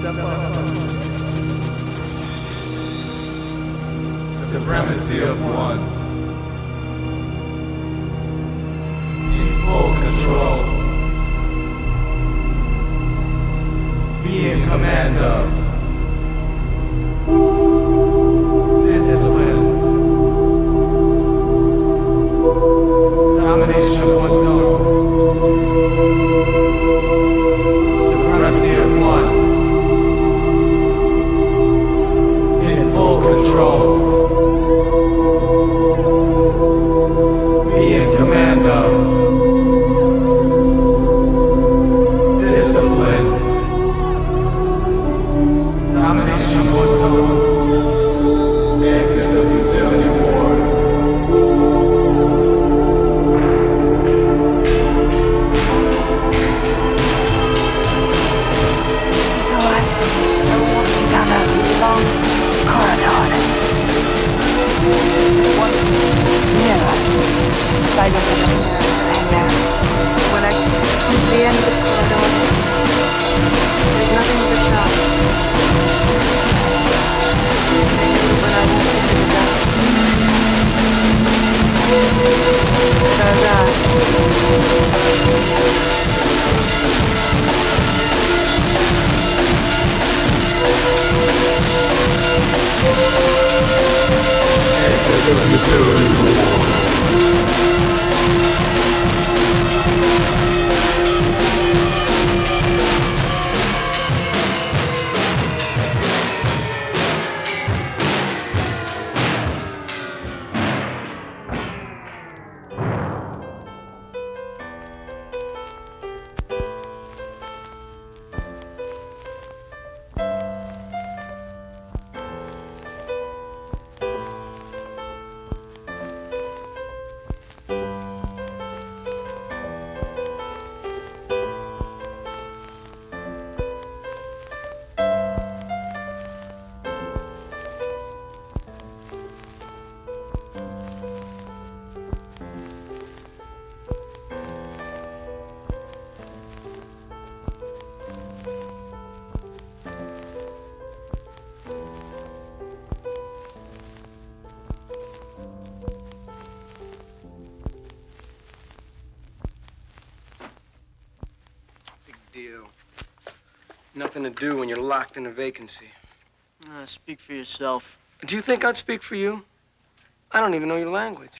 Supremacy of one. In full control. Be in command of. Discipline. Domination of one's own. Supremacy of one. In full control. Be in command of. Discipline. Domination of one's own. Exit the futility war. It's as though I'm walking down a long corridor. Once it's nearer, the fragments of the mirror still hang there. When I come to the end of the corridor, there's nothing but darkness. When I walk into the darkness, there I Exit the futility war. Deal. Nothing to do when you're locked in a vacancy. Speak for yourself. Do you think I'd speak for you? I don't even know your language.